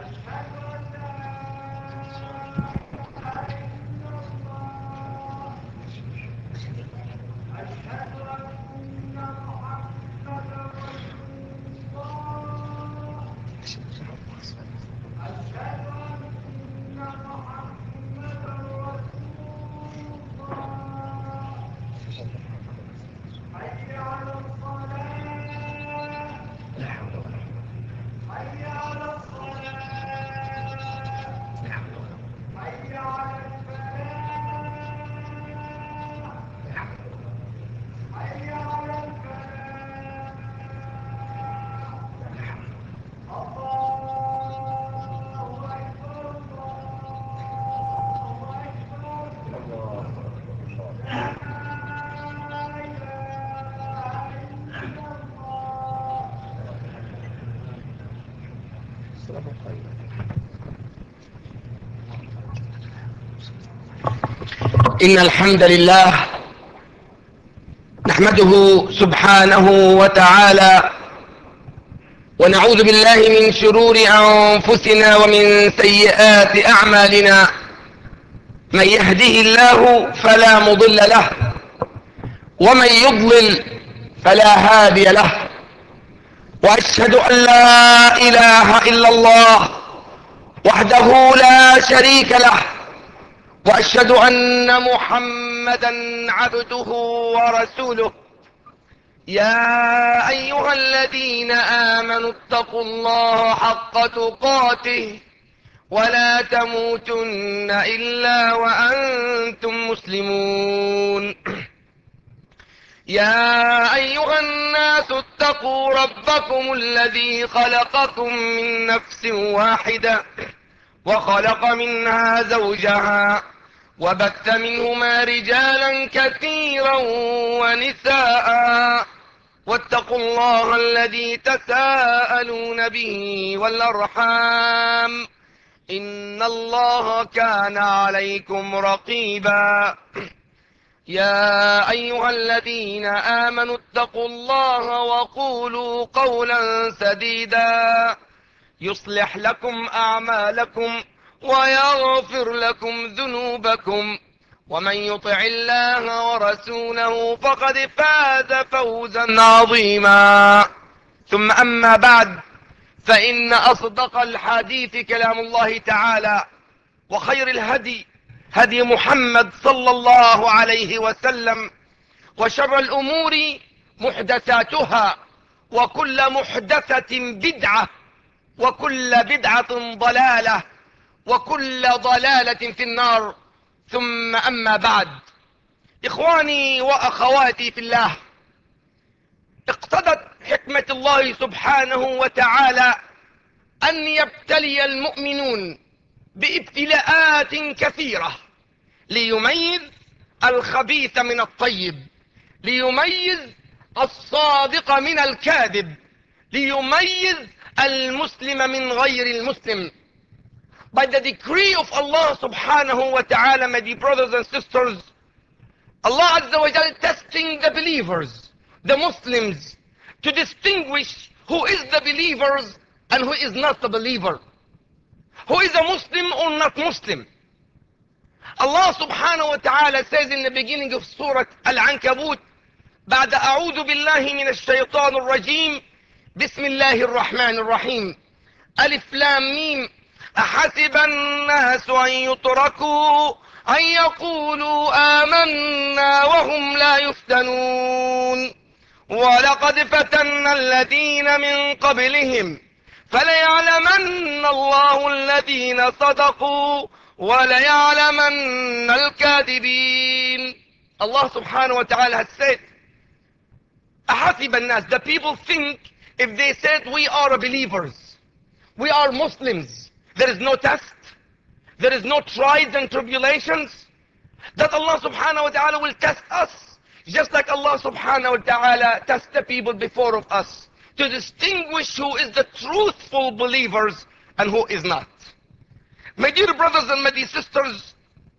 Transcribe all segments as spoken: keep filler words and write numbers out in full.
إن الحمد لله نحمده سبحانه وتعالى ونعوذ بالله من شرور أنفسنا ومن سيئات أعمالنا. من يهده الله فلا مضل له ومن يضلل فلا هادي له، وأشهد أن لا إله إلا الله وحده لا شريك له، وأشهد أن محمدا عبده ورسوله. يا أيها الذين آمنوا اتقوا الله حق تقاته ولا تموتن إلا وأنتم مسلمون. يا أيها الناس اتقوا ربكم الذي خلقكم من نفس واحدة وخلق منها زوجها وبث منهما رجالا كثيرا ونساء، واتقوا الله الذي تساءلون به والأرحام إن الله كان عليكم رقيبا. يا أيها الذين آمنوا اتقوا الله وقولوا قولا سديدا يصلح لكم أعمالكم ويغفر لكم ذنوبكم، ومن يطع الله ورسوله فقد فاز فوزا عظيما. ثم أما بعد، فإن أصدق الحديث كلام الله تعالى، وخير الهدي هدي محمد صلى الله عليه وسلم، وشر الأمور محدثاتها، وكل محدثة بدعة، وكل بدعة ضلالة، وكل ضلالة في النار. ثم أما بعد، إخواني وأخواتي في الله، اقتضت حكمة الله سبحانه وتعالى أن يبتلي المؤمنون بابتلاءات كثيرة ليميز الخبيث من الطيب، ليميز الصادق من الكاذب، ليميز المسلم من غير المسلم. By the decree of Allah subhanahu wa ta'ala, my dear brothers and sisters, Allah Azza wa Jal testing the believers, the Muslims, to distinguish who is the believers and who is not the believer, who is a Muslim or not Muslim. Allah subhanahu wa ta'ala says in the beginning of Surah Al-Ankabut, بعد أعوذ بالله من الشيطان الرجيم بسم الله الرحمن الرحيم ألف لام ميم أحسب الناس أن يتركوا أن يقولوا آمنا وهم لا يفتنون ولقد فتنا الذين من قبلهم فليعلمن الله الذين صدقوا وليعلمن الكاذبين. Allah subhanahu wa ta'ala has said, أحسب الناس, the people think if they said we are believers, we are Muslims, there is no test, there is no trials and tribulations, that Allah subhanahu wa ta'ala will test us, just like Allah subhanahu wa ta'ala test the people before of us, to distinguish who is the truthful believers and who is not. My dear brothers and my dear sisters,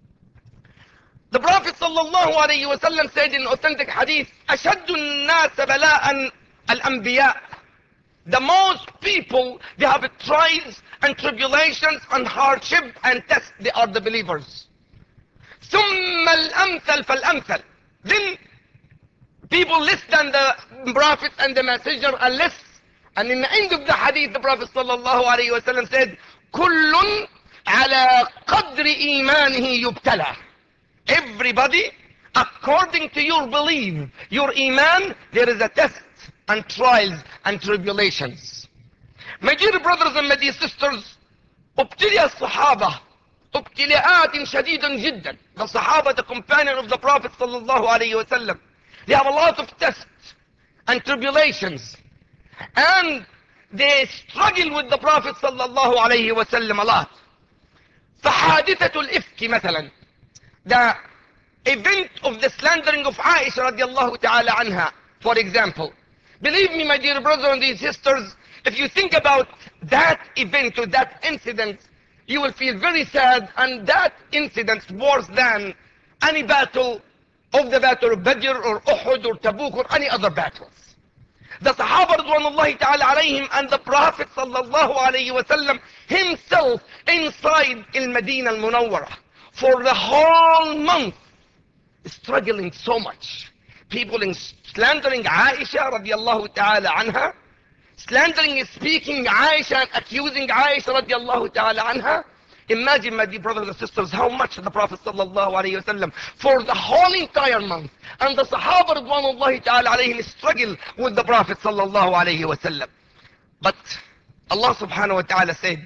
the Prophet sallallahu alayhi wa sallam said in authentic hadith, أشد الناس بلاء الأنبياء The most people, they have trials and tribulations and hardship and tests. They are the believers. ثم الأمثل فالأمثل. Then people less than the prophet and the messenger are less. And in the end of the hadith, the Prophet sallallahu alayhi wa sallam said, كل على قدر إيمانه يبتلى. Everybody, according to your belief, your iman, there is a test and trials and tribulations. My dear brothers and my dear sisters, ابتلي الصحابة ابتلاءات شديدة جدا. The Sahaba, the companion of the Prophet sallallahu alayhi wa sallam, they have a lot of tests and tribulations. And they struggle with the Prophet sallallahu alayhi wa sallam a lot. فحادثة الإفك مثلا, the event of the slandering of Aisha radiallahu ta'ala anha, for example. Believe me, my dear brothers and dear sisters, if you think about that event or that incident, you will feel very sad, and that incident is worse than any battle of the battle of Badr or Uhud or Tabuk or any other battles. The Sahaba radwanullahi ta'ala alayhim and the Prophet sallallahu alayhi wa sallam himself inside al-Madinah al-Munawwarah for the whole month, struggling so much. People in slandering Aisha radiallahu ta'ala anha, slandering, speaking Aisha and accusing Aisha radiallahu ta'ala anha. Imagine, my dear brothers and sisters, how much the Prophet sallallahu alayhi wa sallam for the whole entire month, and the Sahaba radwanullahi ta'ala alayhim struggle with the Prophet sallallahu alayhi wa sallam. But Allah subhanahu wa ta'ala said,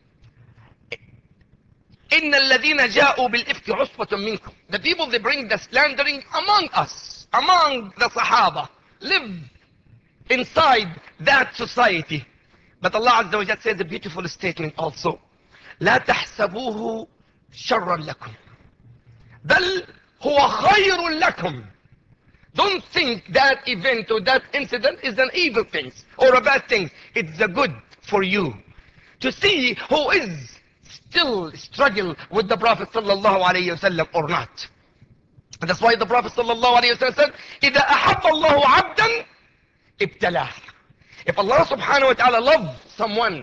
إِنَّ الَّذِينَ جَاءُوا بِالْإِفْكِ عُصْبَةٌ مِّنْكُمْ. The people, they bring the slandering among us, among the Sahaba, live inside that society. But Allah Azza wa Jalla says a beautiful statement also. لا تحسبوه شرا لكم بل هو خير لكم. Don't think that event or that incident is an evil thing or a bad thing. It's a good for you to see who is still struggle with the Prophet sallallahu alayhi wa sallam or not. And that's why the Prophet sallallahu alayhi wa sallam said, إذا أحب الله عبدا ابتلاه. If Allah subhanahu wa ta'ala loves someone,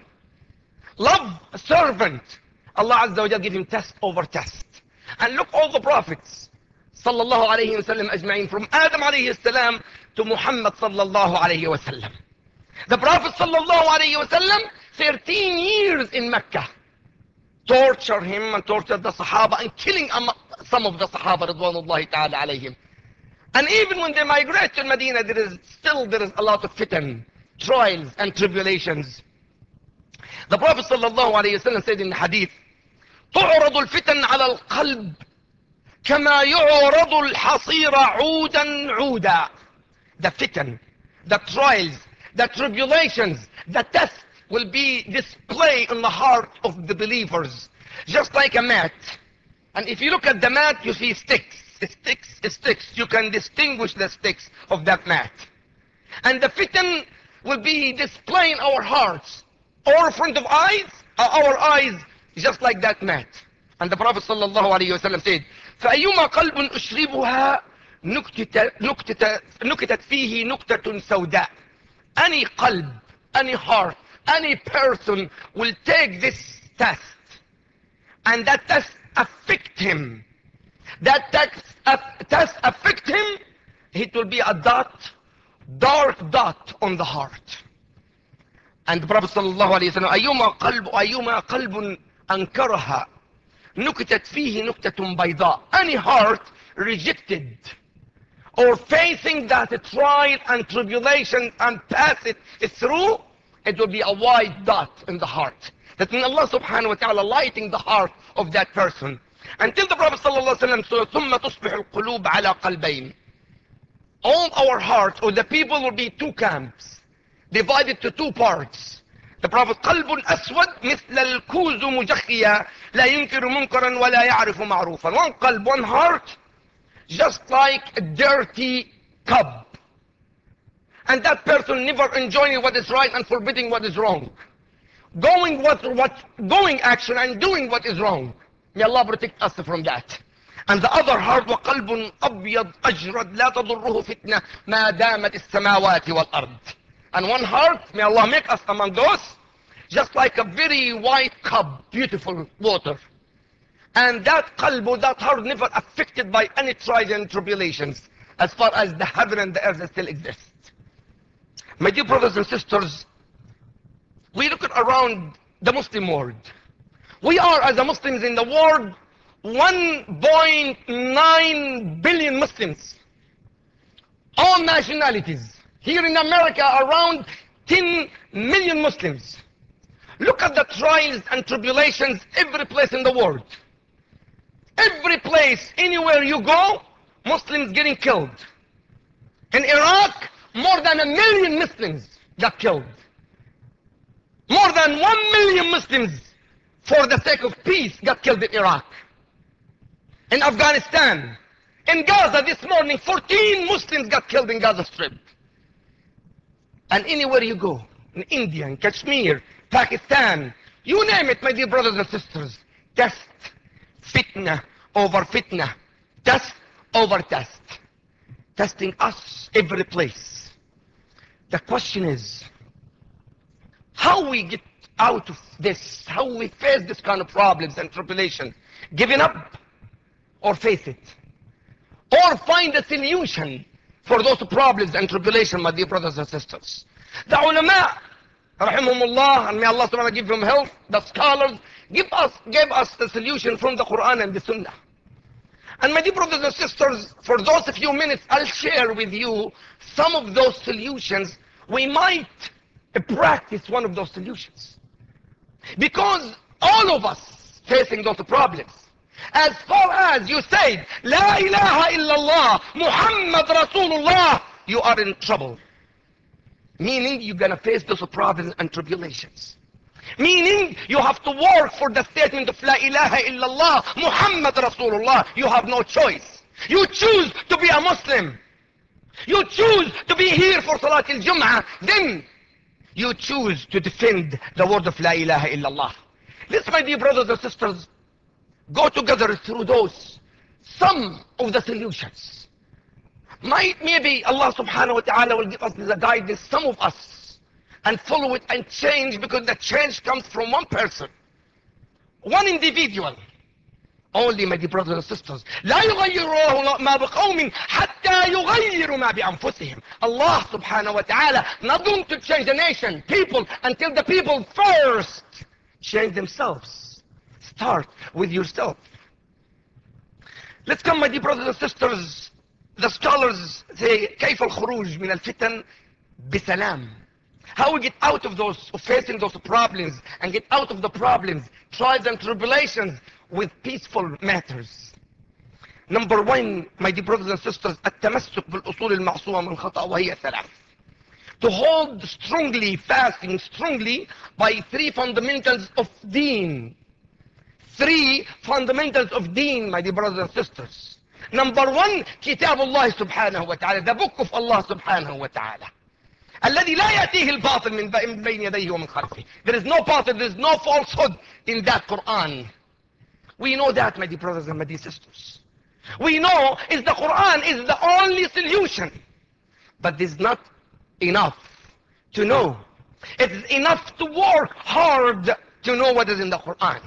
love a servant, Allah Azza wa Jalla give him test over test. And look, all the prophets sallallahu alayhi wa sallam ajma'in, from Adam alayhi salam to Muhammad sallallahu alayhi wa sallam. The Prophet sallallahu alayhi wa sallam, thirteen years in Mecca, torture him and torture the Sahaba and killing some of the Sahaba radwanullahi ta'ala alayhim. And even when they migrate to Medina, there is still there is a lot of fitan, trials and tribulations. The Prophet sallallahu alayhi wa sallam said in the hadith, تعرض الفتن على القلب كما يعرض الحصير عودا عودا. The fitan, the trials, the tribulations, the tests will be displayed in the heart of the believers, just like a mat. And if you look at the mat, you see sticks, sticks, sticks. You can distinguish the sticks of that mat. And the fitan will be displaying our hearts, or in front of eyes, our eyes, just like that mat. And the Prophet sallallahu alayhi wa sallam said, فأيما قلب أشربها نكتت, نكتت, نكتت فيه نكتة سوداء. Any qalb, any heart, any person will take this test, and that test affect him. That test, uh, test affect him, it will be a dot, dark dot on the heart. And the Prophet sallallahu alayhi wa sallam, أيما قلب أيما قلب أنكرها نكتت فيه نكتة بيضاء. Any heart rejected or facing that trial and tribulation and pass it through, it will be a white dot in the heart. That means Allah subhanahu wa ta'ala lighting the heart of that person. Until the Prophet sallallahu alayhi wa sallam, ثم تصبح القلوب على قلبين. All our hearts, or the people, will be two camps, divided to two parts. The Prophet, قلب أسود مثل الكوز مجخية لا ينكر منكرا ولا يعرف معروفا. One qalb, one heart, just like a dirty cup. And that person never enjoying what is right and forbidding what is wrong. Going what, what, going action and doing what is wrong. May Allah protect us from that. And the other heart, وقلب أبيض أجرد لا تضره فتنة ما دامت السماوات والأرض. and one heart. May Allah make us among those. Just like a very white cup, beautiful water. And that qalb, that heart, never affected by any trials and tribulations, as far as the heaven and the earth still exist. My dear brothers and sisters, we look around the Muslim world. We are, as the Muslims in the world, one point nine billion Muslims. All nationalities. Here in America, around ten million Muslims. Look at the trials and tribulations every place in the world. Every place, anywhere you go, Muslims getting killed. In Iraq, more than a million Muslims got killed. More than one million Muslims, for the sake of peace, got killed in Iraq. In Afghanistan, in Gaza this morning, fourteen Muslims got killed in Gaza Strip. And anywhere you go, in India, in Kashmir, Pakistan, you name it, my dear brothers and sisters, test, fitna over fitna, test over test, testing us every place. The question is, how we get out of this, how we face this kind of problems and tribulations, giving up or face it, or find a solution for those problems and tribulations, my dear brothers and sisters. The ulama, rahimahumullah, and may Allah subhanahu wa ta'ala give them health, the scholars, give us, gave us the solution from the Quran and the Sunnah. And my dear brothers and sisters, for those few minutes, I'll share with you some of those solutions. We might practice one of those solutions. Because all of us facing those problems. As far as you say, La ilaha illallah, Muhammad Rasulullah, you are in trouble. Meaning you're going to face those problems and tribulations. Meaning you have to work for the statement of La ilaha illallah, Muhammad Rasulullah. You have no choice. You choose to be a Muslim. You choose to be here for Salat al-Jum'ah. Then you choose to defend the word of La ilaha illallah. Let's, my dear brothers and sisters, go together through those, some of the solutions. Might, maybe Allah subhanahu wa ta'ala will give us the guidance, some of us, and follow it and change, because the change comes from one person, one individual. Only, my dear brothers and sisters, لا يغير الله ما بقوم حتى يغيروا ما بأنفسهم. Allah subhanahu wa ta'ala not going to change the nation, people, until the people first change themselves. Start with yourself. Let's come, my dear brothers and sisters. The scholars say, كيف الخروج من الفتن بسلام. How we get out of those, of facing those problems, and get out of the problems, trials and tribulations, with peaceful matters. Number one, my dear brothers and sisters, التمسك بالأصول المعصومة من خطأ وهي ثلاث. To hold strongly, fasting strongly by three fundamentals of deen. Three fundamentals of deen, my dear brothers and sisters. Number one, كتاب الله سبحانه وتعالى, the book of Allah سبحانه وتعالى. الذي لا يأتيه الباطل من بين يديه ومن خلفه. There is no batil, there is no falsehood in that Quran. We know that, my dear brothers and my dear sisters. We know is the Quran is the only solution. But it's not enough to know. It's enough to work hard to know what is in the Quran.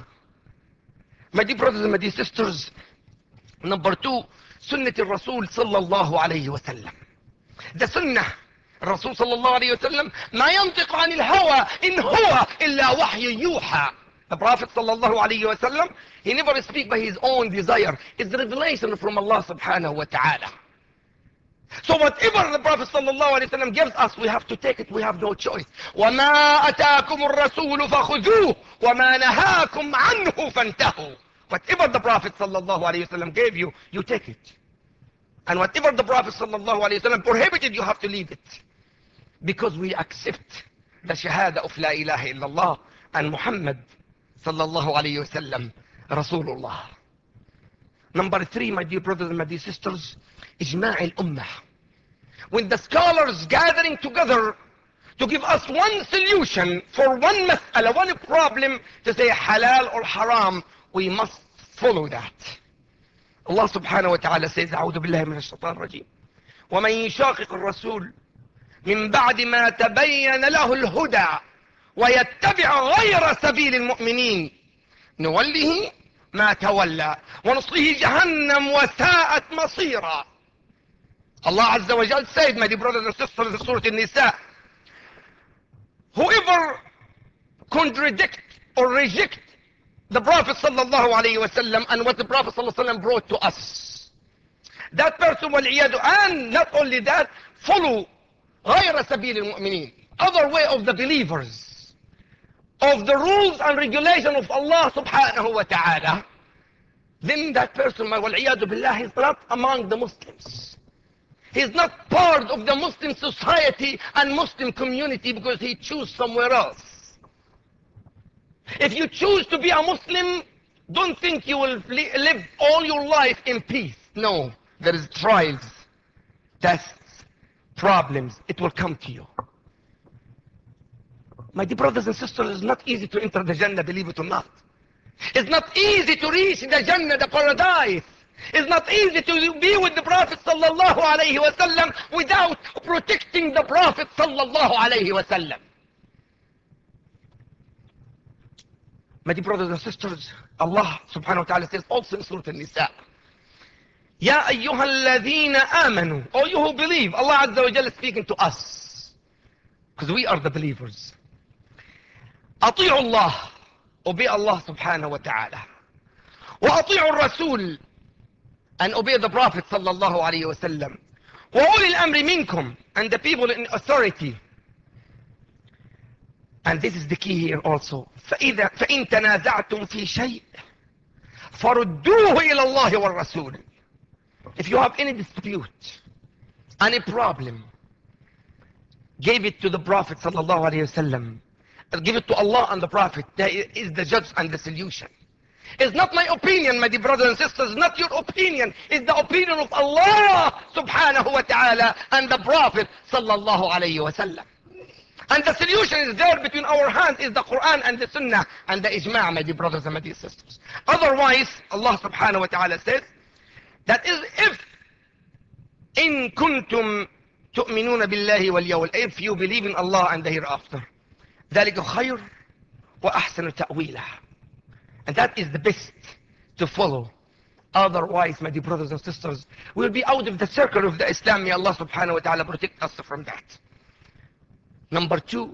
My dear brothers and my dear sisters, number two, Sunnah al-Rasul sallallahu alayhi wa sallam. The Sunnah, Rasul sallallahu alayhi wa sallam, ما ينطق عن الهوى إن هو إلا وحي يوحى. The Prophet sallallahu alayhi wa sallam, he never speaks by his own desire. It's revelation from Allah subhanahu wa ta'ala. So whatever the Prophet sallallahu alayhi wa sallam gives us, we have to take it. We have no choice. وَمَا أَتَاكُمُ الرَّسُولُ فَخُذُوهُ وَمَا نَهَاكُمْ عَنْهُ فَانْتَهُوا. Whatever the Prophet sallallahu alayhi wa sallam gave you, you take it. And whatever the Prophet sallallahu alayhi wa sallam prohibited, you have to leave it. Because we accept the shahada of La ilaha illallah and Muhammad sallallahu alayhi wa sallam Rasulullah. Number three, my dear brothers and my dear sisters, Ijma' al-Ummah. When the scholars gathering together to give us one solution for one mas'ala, one problem, to say halal or haram, we must follow that. Allah subhanahu wa ta'ala says, أعوذ بالله من الشيطان الرجيم ومن يشاقق الرسول من بعد ما تبين له الهدى ويتبع غير سبيل المؤمنين نوله ما تولى ونصله جهنم وساءت مصيرا. Allah Azza wa Jal said, my dear brothers and sisters, in Surah An-Nisa, whoever contradict or reject the Prophet sallallahu alayhi wa sallam and what the Prophet sallallahu alayhi wa sallam brought to us, that person will iyadu, and not only that, follow غير سبيل المؤمنين, other way of the believers, of the rules and regulation of Allah subhanahu wa ta'ala, then that person, my wal'iyadu billah, is not among the Muslims. He is not part of the Muslim society and Muslim community because he choose somewhere else. If you choose to be a Muslim, don't think you will live all your life in peace. No, there is trials, tests, problems. It will come to you. My dear brothers and sisters, it's not easy to enter the Jannah, believe it or not. It's not easy to reach the Jannah, the paradise. It's not easy to be with the Prophet sallallahu alayhi wa sallam without protecting the Prophet sallallahu alayhi wa sallam. My dear brothers and sisters, Allah subhanahu wa ta'ala says also in Surah An-Nisa, Ya ayyuha alladhina amanu, all you who believe. Allah Azza wa Jalla is speaking to us, because we are the believers. أطيعوا الله, obey Allah subhanahu wa ta'ala. وأطيعوا الرسول, and obey the Prophet sallallahu alayhi wa sallam. وأولي الأمر منكم, and the people in authority. And this is the key here also. فإذا فإن تنازعتم في شيء فردوه إلى الله والرسول. If you have any dispute, any problem, give it to the Prophet sallallahu alayhi wa sallam. Give it to Allah and the Prophet. That is the judge and the solution. It's not my opinion, my dear brothers and sisters. Not your opinion. It's the opinion of Allah subhanahu wa ta'ala and the Prophet sallallahu alayhi wa sallam. And the solution is there between our hands, is the Quran and the Sunnah and the Ijma', my dear brothers and my dear sisters. Otherwise, Allah subhanahu wa ta'ala says, that is if in kuntum tu'minuna billahi wal yawm, if you believe in Allah and the hereafter, ذلك خير وأحسن تأويلا, and that is the best to follow. Otherwise, my dear brothers and sisters, we'll be out of the circle of the Islam. May Allah subhanahu wa ta'ala protect us from that. Number two,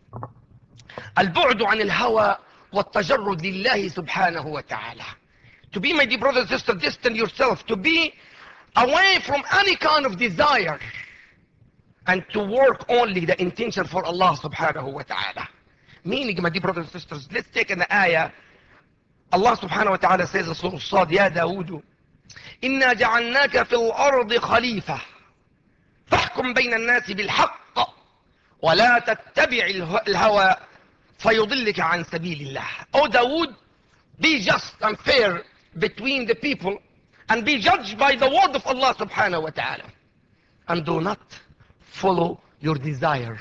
البعد عن الهوى والتجرد لله سبحانه وتعالى. To be, my dear brothers and sisters, distant yourself, to be away from any kind of desire, and to work only the intention for Allah subhanahu wa ta'ala. Meaning, my dear brothers and sisters, let's take an ayah. Allah subhanahu wa ta'ala says in Surah Sad, Ya Dawood, إنا جعلناك في الأرض خليفة فاحكم بين الناس بالحق ولا تتبع الهوى فيضلك عن سبيل الله. O Dawood, be just and fair between the people and be judged by the word of Allah subhanahu wa ta'ala, and do not follow your desire.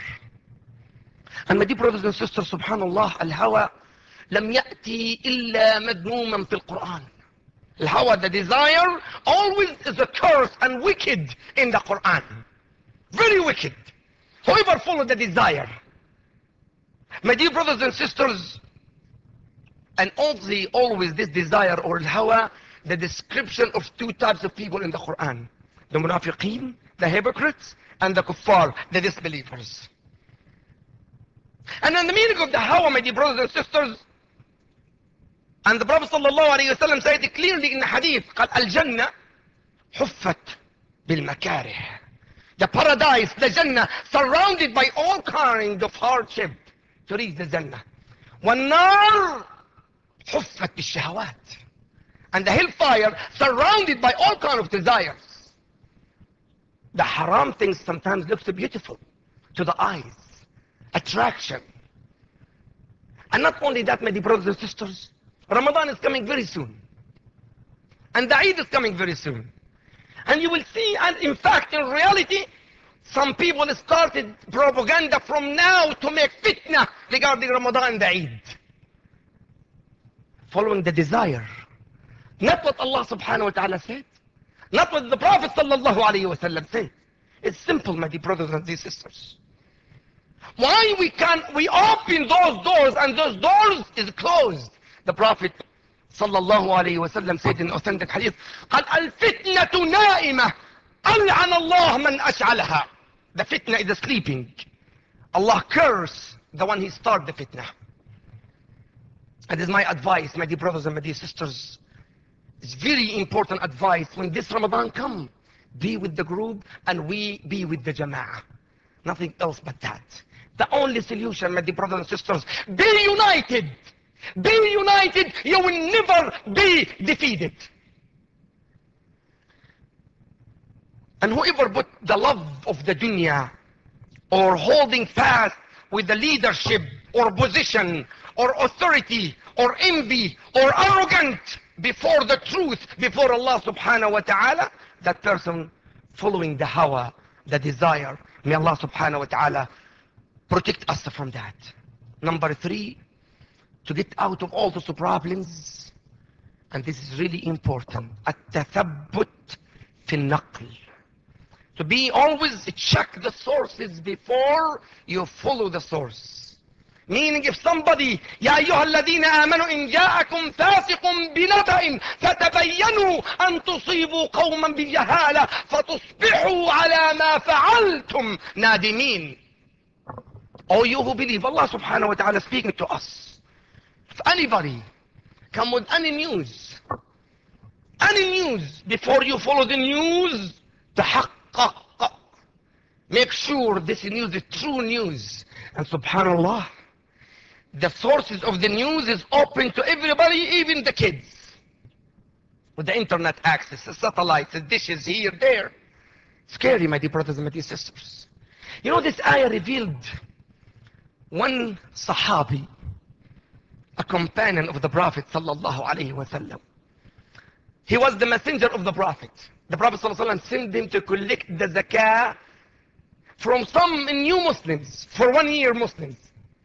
And my dear brothers and sisters, subhanallah, الهوى لم يأتي إلا مذموما في القرآن. الهوى, the desire, always is a curse and wicked in the Quran. Very wicked. Whoever follows the desire. My dear brothers and sisters, and also always this desire or الهوى, the description of two types of people in the Quran. The munafiqeen, the hypocrites, and the kuffar, the disbelievers. And then the meaning of the hawa, my dear brothers and sisters, and the Prophet sallallahu alayhi wa sallam said it clearly in the hadith, قال الجنة حفت بالمكاره. The paradise, the Jannah, surrounded by all kinds of hardship to reach the Jannah. والنار حفت بالشهوات. And the hellfire surrounded by all kinds of desires. The haram things sometimes look so beautiful to the eyes. Attraction. And not only that, my dear brothers and sisters, Ramadan is coming very soon. And the Eid is coming very soon. And you will see, and in fact, in reality, some people started propaganda from now to make fitna regarding Ramadan and the Eid. Following the desire. Not what Allah subhanahu wa ta'ala said. Not what the Prophet sallallahu alayhi wa sallam said. It's simple, my dear brothers and dear sisters. Why we can't, we open those doors and those doors is closed? The Prophet sallallahu alayhi wa sallam said in authentic hadith, قَالْ الْفِتْنَةُ نَائِمَةٌ أَلْعَنَ اللَّهُ مَنْ أَشْعَلَهَا. The fitna is sleeping. Allah curse the one he started the fitna. And this is my advice, my dear brothers and my dear sisters. It's very important advice. When this Ramadan come, be with the group and we be with the Jama'ah. Nothing else but that. The only solution, my dear brothers and sisters, be united. Be united. You will never be defeated. And whoever put the love of the dunya or holding fast with the leadership or position or authority or envy or arrogant before the truth, before Allah subhanahu wa ta'ala, that person following the hawa, the desire. May Allah subhanahu wa ta'ala protect us from that. Number three, to get out of all those problems, and this is really important, التثبت في النقل. To be always check the sources before you follow the source. Meaning if somebody, يا أيها الذين آمنوا إن جاءكم فاسق بنبأ فتبينوا أن تصيبوا قوما بجهالة فتصبحوا على ما فعلتم نادمين. All you who believe, Allah subhanahu wa ta'ala speaking to us. If anybody come with any news, any news, before you follow the news, تحقق. Make sure this news is true news. And subhanallah, the sources of the news is open to everybody, even the kids. With the internet access, the satellites, the dishes here, there. Scary, my dear brothers and my dear sisters. You know, this ayah revealed one Sahabi, a companion of the Prophet sallallahu alaihi wasallam. He was the messenger of the Prophet. The Prophet sallallahu alaihi wasallam sent him to collect the zakah from some new Muslims, for one year Muslims.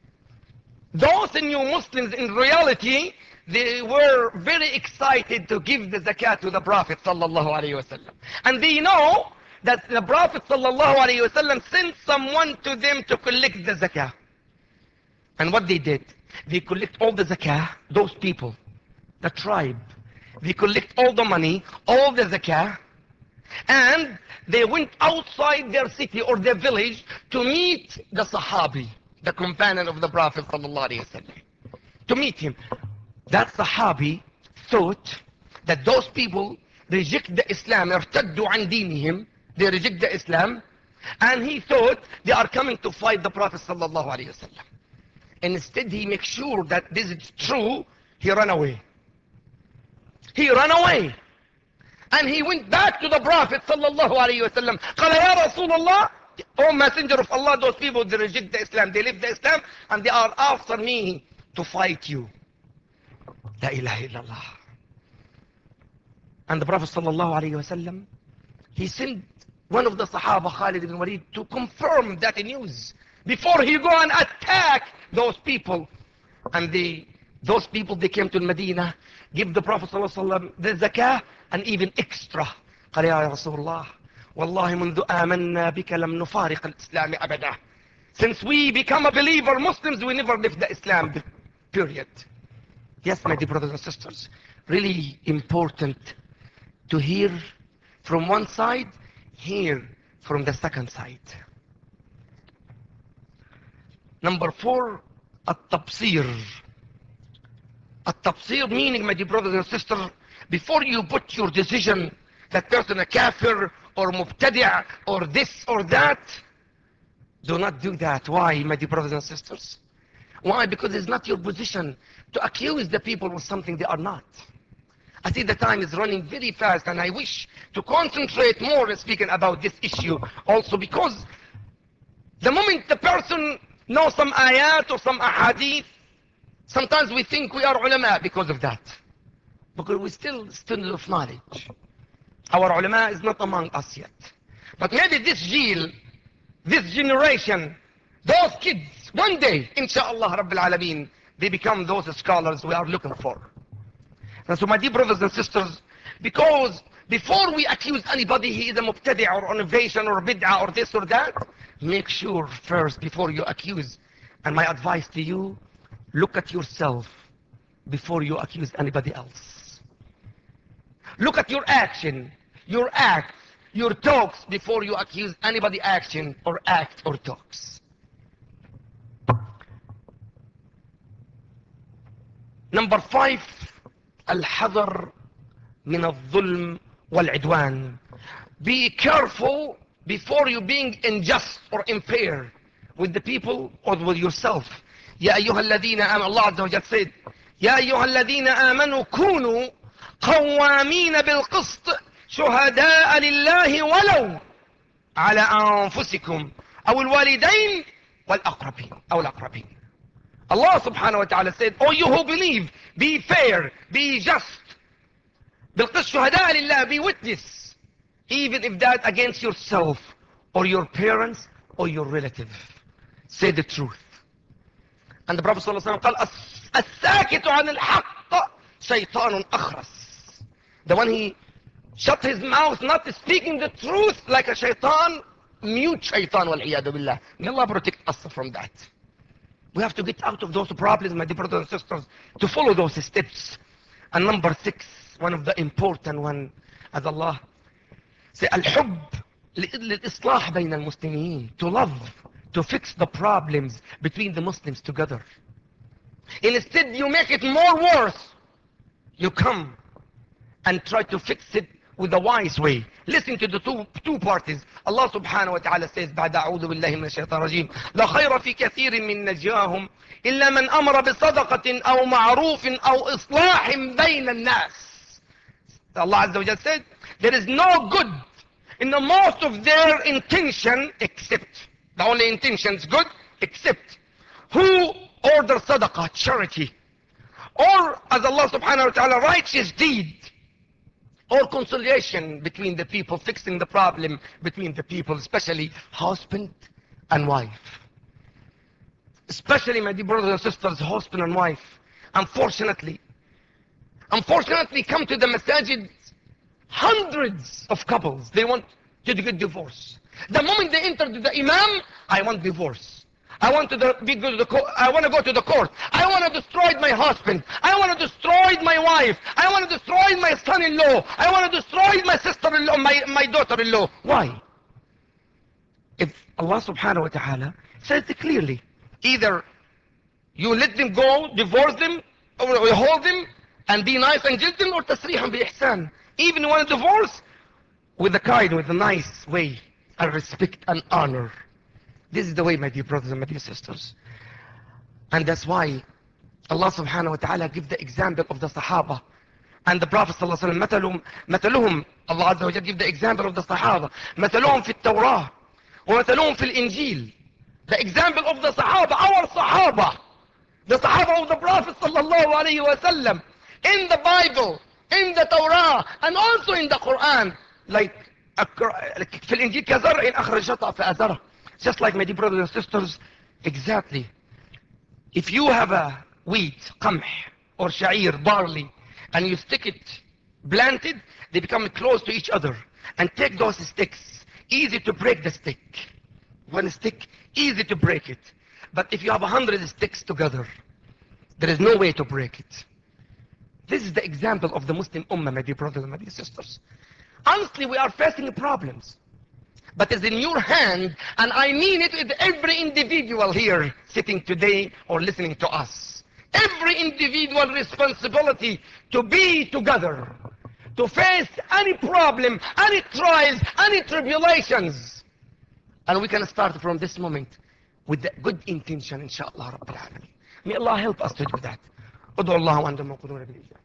Those new Muslims, in reality, they were very excited to give the zakat to the Prophet sallallahu alaihi wasallam. And they know that the Prophet sallallahu alaihi wasallam sent someone to them to collect the zakah. And what they did, they collect all the zakah, those people, the tribe, they collect all the money, all the zakah, and they went outside their city or their village to meet the Sahabi, the companion of the Prophet sallallahu alaihi wasallam, to meet him. That Sahabi thought that those people reject the Islam, ارتدوا عن دينهم, they reject the Islam, and he thought they are coming to fight the Prophet sallallahu alaihi wasallam. Instead, he makes sure that this is true. He ran away. He ran away. And he went back to the Prophet sallallahu alaihi wasallam. قال يا رسول الله, O Messenger of Allah, those people, they reject the Islam, they leave the Islam, and they are after me to fight you. La ilaha illallah. And the Prophet sallallahu alaihi wasallam, he sent one of the Sahaba, Khalid ibn Walid, to confirm that news before he go and attack those people. And they, those people, they came to Medina, give the Prophet sallallahu alaihi wasallam the zakah, and even extra. قال يا رسول الله والله منذ آمنا بك لم نفارق الإسلام أبدا. Since we become a believer, Muslims, we never left the Islam, period. Yes, my dear brothers and sisters, really important to hear from one side, hear from the second side. Number four, التبصير. التبصير meaning, my dear brothers and sisters, before you put your decision, that person a kafir or mubtadi' or this or that, do not do that. Why, my dear brothers and sisters? Why? Because it's not your position to accuse the people with something they are not. I see the time is running very fast, and I wish to concentrate more in speaking about this issue also, because the moment the person knows some ayat or some ahadith, sometimes we think we are ulama because of that. Because we're still students of knowledge. Our ulama is not among us yet. But maybe this jeel, this generation, those kids, one day, inshallah Rabbil Alameen, they become those scholars we are looking for. And so, my dear brothers and sisters, because before we accuse anybody he is a mubtadi' or innovation or bid'ah or this or that, make sure first before you accuse. And my advice to you, look at yourself before you accuse anybody else. Look at your action, your acts, your talks before you accuse anybody action or act or talks. Number five, الحذر من الظلم والعدوان. Be careful before you being unjust or unfair with the people or with yourself. يا أيها الذين آمنوا, Allah عز وجل said, يا أيها الذين آمنوا كونوا قوامين بالقسط شهداء لله ولو على أنفسكم أو الوالدين والأقربين أو الأقربين. Allah subhanahu wa ta'ala said, oh you who believe, be fair, be just. بالقسط شهداء لله, be witness, even if that against yourself or your parents or your relative. Say the truth. And the Prophet sallallahu alaihi wasallam قال الساكت عن الحق شيطان أخرس. The one he shut his mouth not speaking the truth like a shaitan, mute shaitan والعياذ بالله. May Allah protect us from that. We have to get out of those problems, my dear brothers and sisters, to follow those steps. And number six, one of the important one, as Allah say, الحب للإصلاح بين المسلمين, to love, to fix the problems between the Muslims together. Instead, you make it more worse. You come and try to fix it with a wise way. Listen to the two, two parties. Allah subhanahu wa ta'ala says, بعد أعوذ بالله من الشيطان الرجيم لا خير في كثير من نجواهم إلا من أمر بصدقة أو معروف أو إصلاح بين الناس. Allah Azza wa Jalla said, there is no good in the most of their intention except, the only intention is good, except who orders sadaqah, charity, or as Allah subhanahu wa ta'ala, righteous deed, or conciliation between the people, fixing the problem between the people, especially husband and wife. Especially, my dear brothers and sisters, husband and wife. Unfortunately, unfortunately come to the masajid hundreds of couples. They want to get divorce. The moment they enter the imam, I want divorce. I want to the, be go to the co I want to go to the court. I want to destroy my husband. I want to destroy my wife. I want to destroy my son-in-law. I want to destroy my sister-in-law, my, my daughter-in-law. Why? If Allah subhanahu wa ta'ala says it clearly, either you let them go, divorce them, or you hold them, and be nice and gentle, or tasrihan bi ihsan. Even you want to divorce, with a kind, with a nice way, and respect and honor. This is the way, my dear brothers and my dear sisters. And that's why Allah subhanahu wa ta'ala give the example of the Sahaba. And the Prophet sallallahu alayhi wa sallam, مثلهم, Allah azza wa jalla give the example of the Sahaba. مثلهم في التوراة ومثلهم في الإنجيل. The example of the Sahaba, our Sahaba. The Sahaba of the Prophet sallallahu alayhi wa sallam. In the Bible, in the Torah, and also in the Quran. Like, في الإنجيل كزرع أخرج شطأ فأزره. Just like my dear brothers and sisters, exactly. If you have a wheat, qamh, or sha'ir, barley, and you stick it planted, they become close to each other. And take those sticks, easy to break the stick. One stick, easy to break it. But if you have a hundred sticks together, there is no way to break it. This is the example of the Muslim Ummah, my dear brothers and my dear sisters. Honestly, we are facing problems. But it's in your hand, and I mean it with every individual here sitting today or listening to us. Every individual responsibility to be together, to face any problem, any trials, any tribulations. And we can start from this moment with the good intention, inshallah Rabbil Alameen. May Allah help us to do that. ادعوا الله وأنتم موقنون بالإجابة.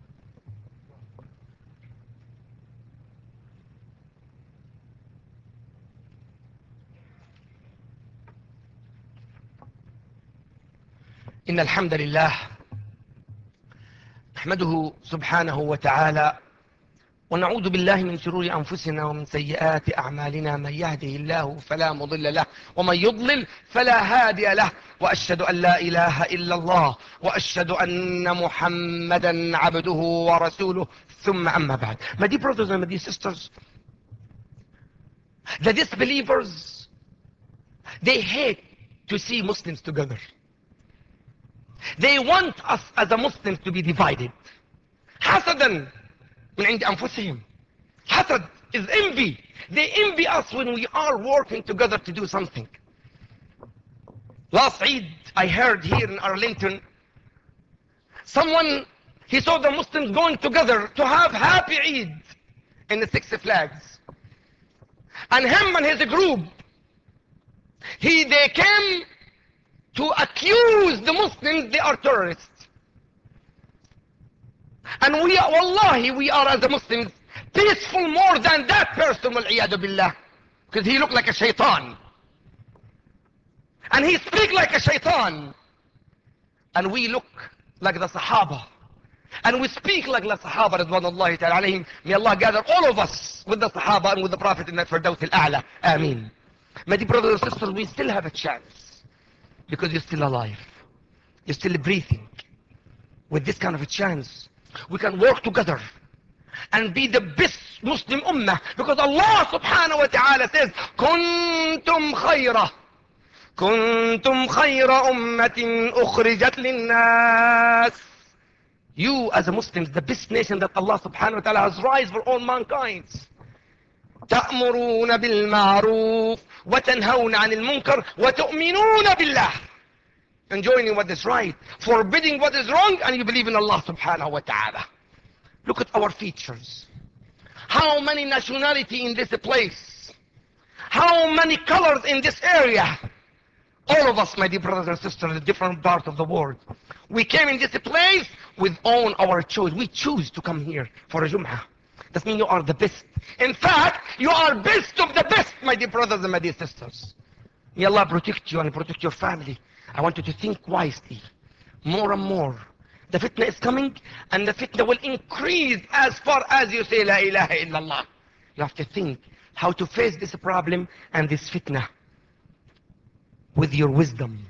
إن الحمد لله نحمده سبحانه وتعالى ونعوذ بالله من شرور أنفسنا ومن سيئات أعمالنا، من يهده الله فلا مضل له ومن يضلل فلا هادي له، وأشهد أن لا إله إلا الله وأشهد أن محمدا عبده ورسوله. ثم أما بعد. My dear brothers and my dear sisters, the disbelievers, they hate to see Muslims together. They want us as a Muslims to be divided. حسدا من عند أنفسهم. حسد is envy. They envy us when we are working together to do something. Last Eid, I heard here in Arlington, someone, he saw the Muslims going together to have happy Eid in the Six Flags. And him and his group, he, they came to accuse the Muslims they are terrorists. And we are, wallahi, we are as a Muslims peaceful more than that person, wal-iyadu billah, because he looked like a shaitan. And he speak like a shaitan. And we look like the Sahaba. And we speak like the Sahaba, radwanullahi ta'ala alayhim. May Allah gather all of us with the Sahaba and with the Prophet in the Firdaus al-A'la. Ameen. My dear brothers and sisters, we still have a chance. Because you're still alive. You're still breathing. With this kind of a chance, we can work together and be the best Muslim ummah, because Allah subhanahu wa ta'ala says, kuntum khayra kuntum khayra ummatin ukhrijat linnas. You as a Muslims, the best nation that Allah subhanahu wa ta'ala has raised for all mankind. تأمرون بالمعروف وتنهون عن المنكر وتؤمنون بالله. Enjoying what is right, forbidding what is wrong, and you believe in Allah subhanahu wa ta'ala. Look at our features. How many nationality in this place? How many colors in this area? All of us, my dear brothers and sisters, in different parts of the world. We came in this place with own our choice. We choose to come here for a Jum'ah. That means you are the best. In fact, you are best of the best, my dear brothers and my dear sisters. May Allah protect you and protect your family. I want you to think wisely, more and more. The fitna is coming, and the fitna will increase as far as you say La ilaha illallah. You have to think how to face this problem and this fitna with your wisdom,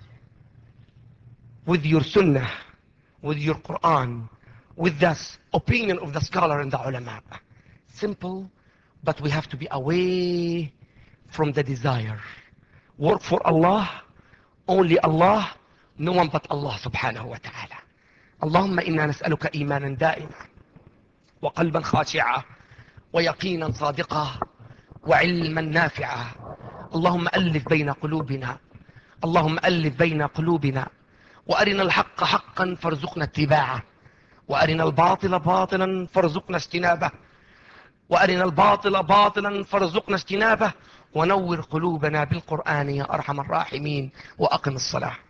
with your sunnah, with your Quran, with the opinion of the scholar and the ulama. Simple, but we have to be away from the desire. Work for Allah, only Allah, no one but Allah subhanahu wa ta'ala. اللهم إنا نسألك إيمانا دائما وقلبا خاشعا ويقينا صادقا وعلما نافعا. اللهم ألف بين قلوبنا اللهم ألف بين قلوبنا وأرنا الحق حقا فارزقنا اتباعه وأرنا الباطل باطلا فارزقنا اجتنابه وأرنا الباطل باطلا فارزقنا اجتنابه ونور قلوبنا بالقرآن يا أرحم الراحمين. وأقم الصلاة.